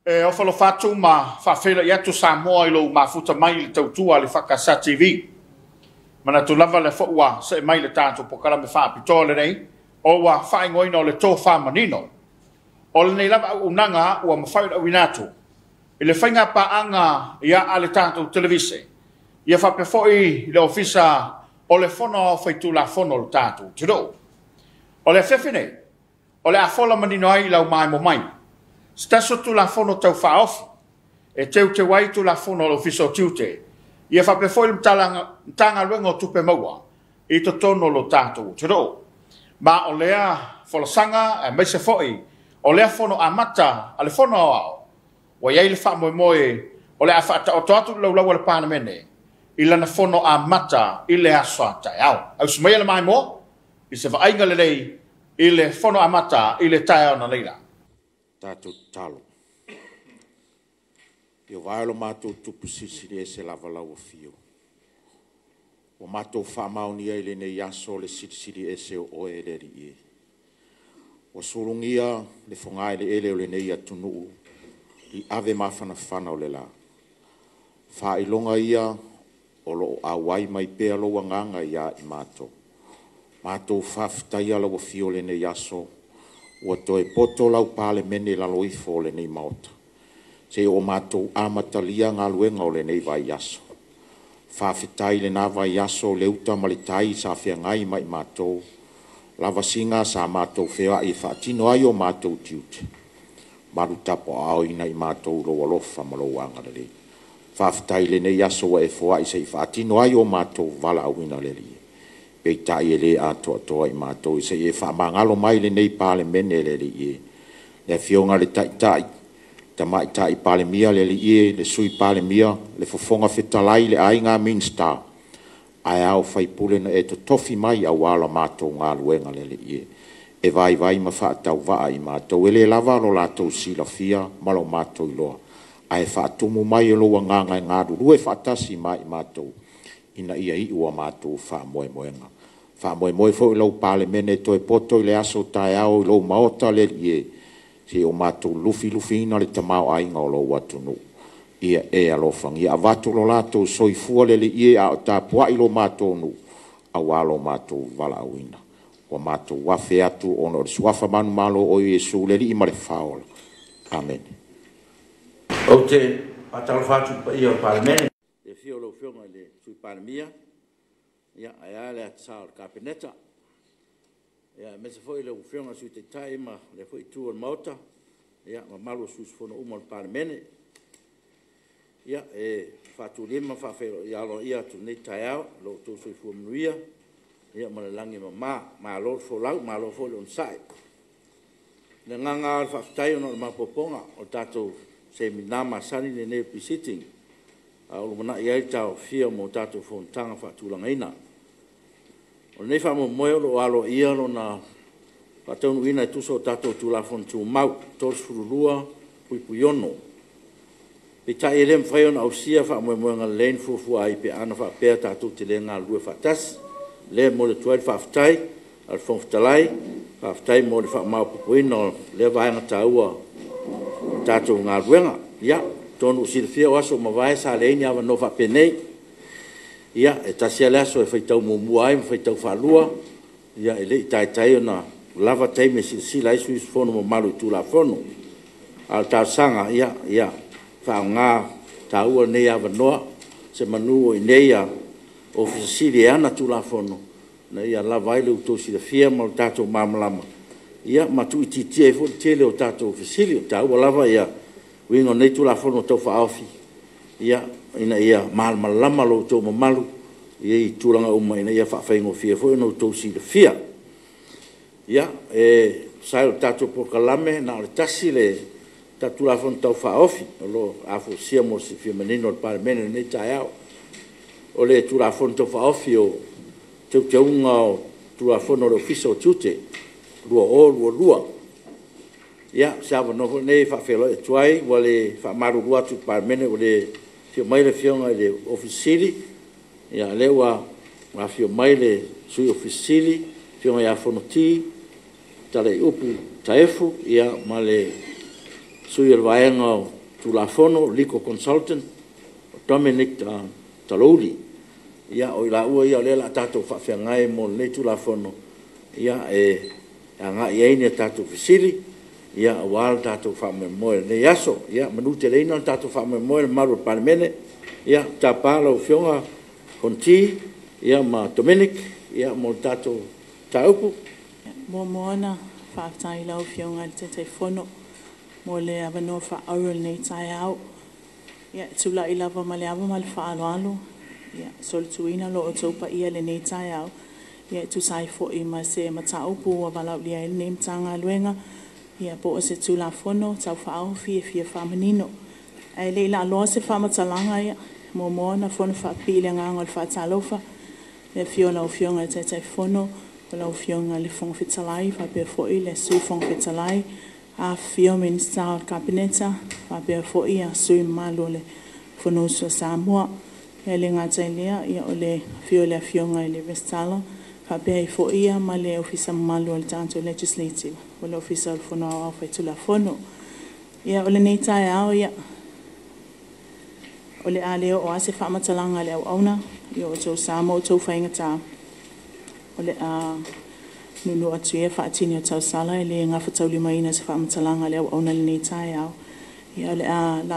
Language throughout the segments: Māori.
o falo fatu ma whawhela i atu Samoa i lo mafuta mai le tautua le EFKS TV. Mana tu lava le fōua se mai le tātou Polokalame whāpitoa le nei, o wa whaingoina o le tō whamanino. O le nei lava unanga ua mawhai au inatu. I le whainga paanga ia a le tātou televise. Ia whapefoi le ofisa o le whono whaitu la whono le tātou tiro. O le whewhine, o le afola manino ai lau mai mo mai. Staso tu la fono tau whaofi, e teu te wai tu la fono o fiso tiute, ia whapefoi le tanga luengo tupe maua, i to tono lo tātou tiro. Ma o lea wholasanga e meise foi, o lea fono amata, a le fono ao, wa iei le wha moe moe, o lea wha o toatu lau lau le pānemene, i lana fono amata, i le asoa tai au. Au sumea le mai mo, i se whainga le nei, i le fono amata, i le tai au na leila. Tātou talo. Io vaelo mātou tupu sisiri e se lava lau o fio. O mātou whamaonia i le nei aso le sisiri e se o oe le ri e. O surungia le whangai le ele o le nei atunuu i ave mawhana whana o le la. Wha ilonga ia o lo awai mai pēa loa nganga ia i mātou. Mātou whawhitai ala o fio le nei aso ua toe poto lau pale mene la loifo o le nei maota. Se o mātou amatalia ngā luenga o le nei vai aso. Whawhitai le nā vai aso le uta malitai sa whia ngai mai mātou. Lava singa sa mātou whea i whaatino ai o mātou tiute. Maru tapo ao ina i mātou roa lofa malowanga le rei. Whawhitai le nei aso wa e fua i se i whaatino ai o mātou vala awina le rei. Pei tai e le ato atoa i mātou i se e whaamangalo mai le nei pāle mene le li e. Le fionga le tai, ta mai tai pāle mia le li e, le sui pāle mia, le fofonga whetalai le ai ngā minsta. Ai au whaipule na e to tofi mai a wala mātou ngā luenga le li e. E vai ma whaatau waa i mātou. E le lava lo lātou sila fia, malo mātou i loa. Ai whaatumu mai e loa ngāngai ngāru, rue whaatasi mai i mātou. Ina ia i ua mātou wha moe moenga. Wha moe moe fo i lau pāle mene toi poto i le aso tai au i lau maota le ie. Si o mātou lufi ina le tamau ainga o lau atunu. Ia e alofang. Ia avatu lo lātou soifua le ie a o tāpua i lo mātou nu. A walo mātou vala awina. O mātou wafe atu ono le suafa manu malo o Yesu le li imare faola. Amen. O te atalfatu pa i o pāle mene. E fio lo fionga le sui panemia, ia aia le atasao le kapeneta, ia mese foi le ufionga sui te taima, le foi tu al mauta, ia ma malu sus fono uma le panemene, ia e fatu lima fafero ia lo ia tu nei taiao, lo tu sui fu mnuia, ia ma le langi ma lo fo lau, ma lo fo le onsai. Le nganga al fafutai ono le mapoponga, o tato se minama sani le ne sitting, a o mana ia tau fia mo tatu fontanga fatulanga ina. O nei fa mo moe lo alo ia lo na patonu ina tu so tatu tula fontu mau tos furulua pui puyono. Pe ta elem fayon au sia fa mo mo ngal len fu ai pe ana fa pe tatu te le ngal lu fatas le mo le 12 fa ftai al fonftalai fa ftai mo le fa mau puino le vai na taua tatu ngal wenga ya tonu silfia waso mawai sa leini ava no fa penei ia e tasia laso e faitau mumua ai faitau falua ia ele tai na lava tai me sila isu fono mo malu tu la fono al ta sanga ia fa nga tau nei ava no se manu i neia ofisili ana tu la fono na ia lava ile tu silfia mo tato mamlama ia matu titi e fo tele o tato ofisili tau lava ia wingo nei tu la fono to fa ofi ia ina ia mal malama lo to malu ia i tulanga uma ina ia fa faingo fia fo no to si de fia ia e sai tato Polokalame na le tasi le tatu la fono to fa ofi lo afo sia mo si fia menino par mene nei taiao o le tu la fono to fa ofi o te unga tu la fono lo fiso tute lua ia sava no nei fa felo e tuai wale fa maru watu par mene wale fio mai le fionga le ofisili ia lewa ma fio mai le sui ofisili fionga ia fonoti tale upu taefu ia male sui el vaenga tulafono legal consultant Dominic Taloli ia o ila ua ia le la tatou whawhiangai mo le tulafono ia anga ia ine tatou fisili ia wal tatou whamemoe ne yaso ia manute leina tatou whamemoe maru palemene ia tapala o fionga konti ia ma Dominic ia mo tatou taupu mo moana whaatai lau fionga te fono mo le avano whaaural nei tai au ia tula i lava ma le ava ma le whaaloalo ia sol tuina lo o taupa ia le nei tai au ia tu sai fo i ma se mataupu a walau lia ele nei mtanga luenga ia po o se tula fono tau whaau fie whamanino ai le ila aloa se whamatalanga ia mo moana fono whaapile nganga le whaatalofa le fiona o fionga te fono lau fionga le fong fitalai whapea fo i le sui fong fitalai a fio minister o kabineta whapea fo i a sui malo le fonoso Samoa e le ngata lea ia o le fio le fionga i le vestala whapea i fo i a ma le ofisa malo le tanto legislative o le ofisa o fono au whaitula fono ia o le neitai au ia o le aleo o ase whamatalanga le au auna ia o tau Samoa o tau whaingata o le nunu atu e whaatini o tau sala e le ngā whatau lima ina se whaamatalanga le au auna le nei tai au. Ia le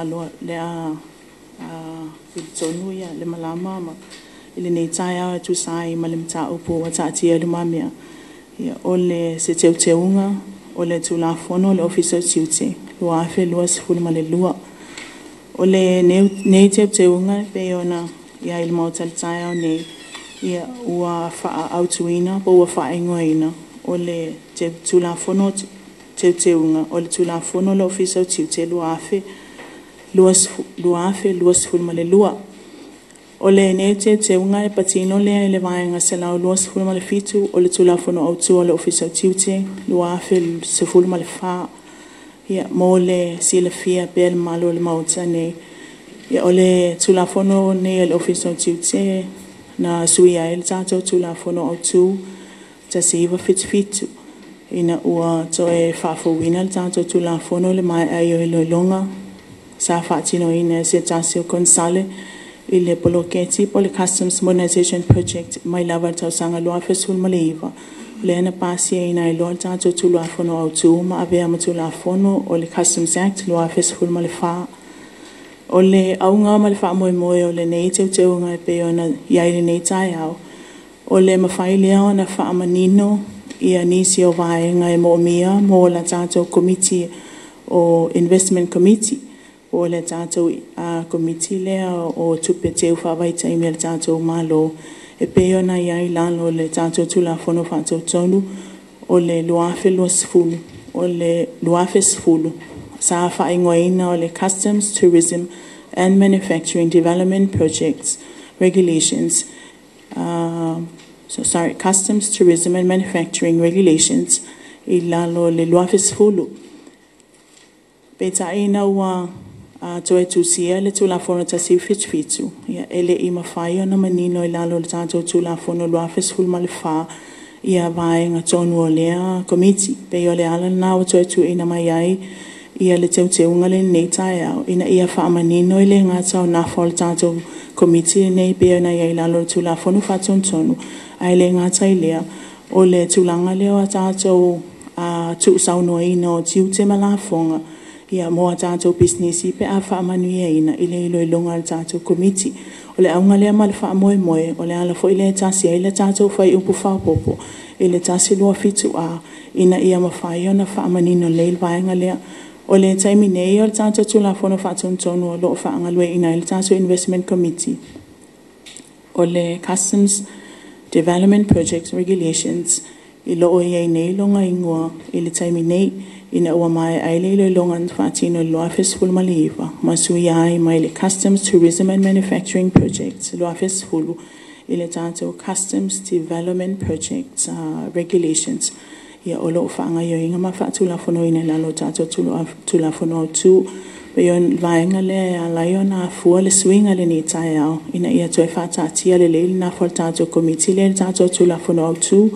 tonu ia le malama ma i le nei tai au e tu sai ma le mta upu wa taatia le mamia. Ia o le se teu teunga o le tu la fono le ofisa tiute lua afe lua sifuri ma le lua. O le nei teu teunga pe ona ia il mau tali tai au nei ia ua faa autuina po ua faa ingoina o le te tulafono te teunga o le tulafono le ofisa o tiute lua afe lua sifuri ma le lua o le ne te teunga e patino le le vaenga se lau lua sifuri ma le fitu o le tulafono autu o le ofisa o tiute lua afe sifuri ma le faa ia mo le sila fia bel malo le mauta ne ia o le tulafono ne le ofisa o tiute na suia ele tātou tulafono au tū ta siwa fitu ina ua toe whawhawina le tātou tulafono le mai ai o iloilonga sa whaatino ina se tāsio konsale i le Polokalame po le Customs Modernization Project mai lava tau sanga loa fesul maleiva le ana pasia ina i loa tātou tulafono au tū ma avea ma tulafono o le Customs Act loa fesul malefaa o le aunga ma le wha moe moe o le nei teu ngai pe ona iai le nei tai au. O le mawhai lea o na wha manino i a nisi o vae ngai mo mia mo la tātou Komiti o Investment Committee o le tātou Komiti lea o tupe teu wha waita i mea le tātou malo e pe ona iai lalo le tātou tula fono whātou tonu o le luafe luasfulu o le luafe sfulu. Sa whaingoina o le Customs, Tourism and Manufacturing Development Projects Regulations. Customs, Tourism and Manufacturing Regulations i lalo le luafis fulu. Peta ina ua toe tusia le tulafono tasi fitu. Ia ele i mawhai o na manino i lalo le tātou tulafono luafis fulu malefa ia vai ngā tonu o lea komiti. Pe o le ala na o toe tu ina mai ai ia le teunga le nei tai au ina ia whaamanino i le ngata o na whole tātou komiti nei pia na ia ilalo tulafono whatontonu ai le ngata i lea o le tulanga leo a tātou tu saunoa ina o tiute malafonga ia moa tātou business i pe a whaamanuia ina i le ilo ilonga le tātou komiti o le aunga lea ma le whaamoe moe o le ala fo i le tasia i le tātou whai upu whaopopo i le tasi lua fitu ina ia mawhai o na whaamanino le ilvaenga lea o le taimi nei o le tātou tulafono whatontonu o loo whaangalue ina i le tātou Investment Committee o le Customs Development Projects Regulations i loo iei nei longa ingoa i le taimi nei ina ua mai ai le longa whaatino loa fesfulu maliiva ma sui ai mai le Customs Tourism and Manufacturing Projects loa fesfulu i le tātou Customs Development Projects Regulations ia o loo whaanga i o inga ma whaatulafono ina lalo tātou tulafono tū pe yon vaenga le a laio na fua le swinga le ni tai au ina ia toe whaatatia le leili na whal tātou komiti le tātou tulafono tū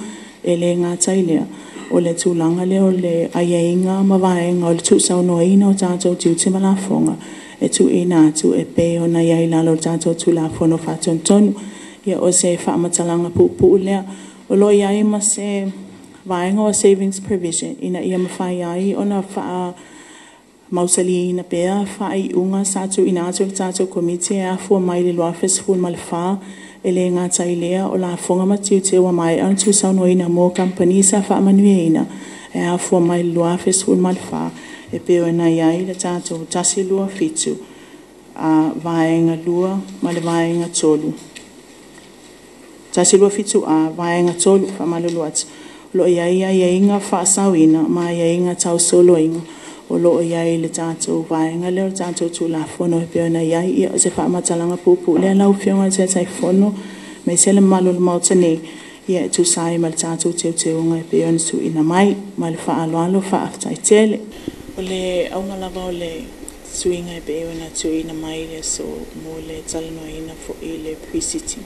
e le ngātai lea o le tūlanga lea o le aiainga mawaenga o le tūsaunoina o tātou tiu timalafonga e tu ina atu e pe o na iai lalo tātou tūlafono whātontonu ia o se whaamatalanga pupu lea o lo iai ma se vaenga o savings provision ina ia mawhai ai o na wha mausali ina pea whai unga sātu ina atu tātou komite a fua mai le loa fesful ma le wha e le ngātai lea o la fonga matiu te wa mai an tūsaunoina mō company sa whaamanueina e a fua mai le loa fesful ma le wha e peo na iai le tātou tasi lua fitu a vaenga lua ma le vaenga tolu. Tasi lua fitu a vaenga tolu whamalulu atu. Lo iai inga whaasawina ma inga tau solo inga o lo iai le tātou vaenga leo tātou tūla fono e peo na iai ia o se whaamatalanga pupu lea lau whionga te tai fono me se le malulu mautane ia e tūsai ma le tātou teuteunga e peo na tu ina mai ma le whaaloalo whaaftai tele. O le aunga lava o le suinga e peo na tu ina mai le so mo le talanoa ina fo i le pre-sitting.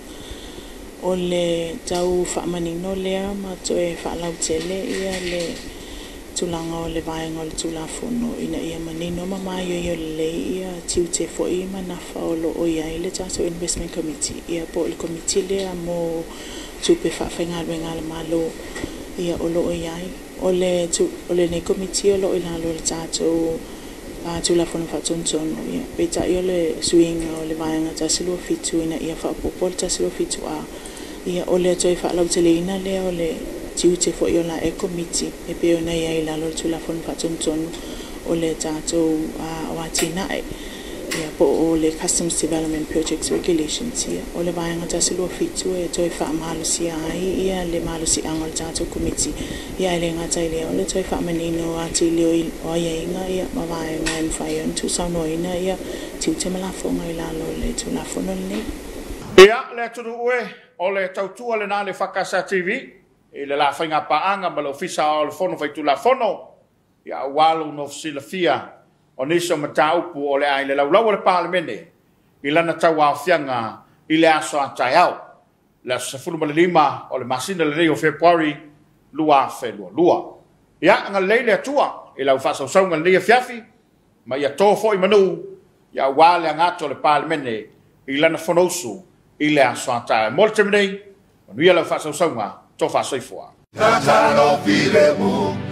O le tau whaamanino lea ma toe whaalau tele ia le tulanga o le vaenga o le tulafono ina ia manino ma mai o le ia tiu te fo i manafa o lo o iai le tātou Investment Committee ia po le committee lea mo tupe whaafengaluenga le malo ia o lo o iai o le nei committee o lo i lalo le tātou tulafono whaatontonu ia peta i o le suinga o le vaenga tasilua fitu ina ia whaapopo le tasilua fitu a ia o le toi whaalau te leina lea o le tiu te fo i o la e committee e peo na ia i lalo le tulafono whaatontonu o le tātou o atinae ia po o le Customs Development Projects Regulations ia o le vaenga tasilua fitu e toi whaamalusi ai ia le malusi anga le tātou committee ia le ngatai lea o le toi whaamanino ati leo o iainga ia ma vaenga e mwhai on tūsaunoina ia tiu te malafonga i lalo le tulafono le nei. Ia le tunu ue o le tautua le nā le whakasa TV i le la whainga paanga ma le ofisa o le fono vai tulafono ia walu no silafia o niso mataupu o le ai le laulau o le palemene i lana tau awhianga i le aso atai au. Le sefulu malilima o le masina le rei o Februari lua lua. Ia nga leile atua i lau whasausau ngan lia fiafi ma ia tōfo i manu ia wale angato le palemene i lana whanausu i le aso atai. Mole te menei, manu ia lau whasausau nga tō whasoifua.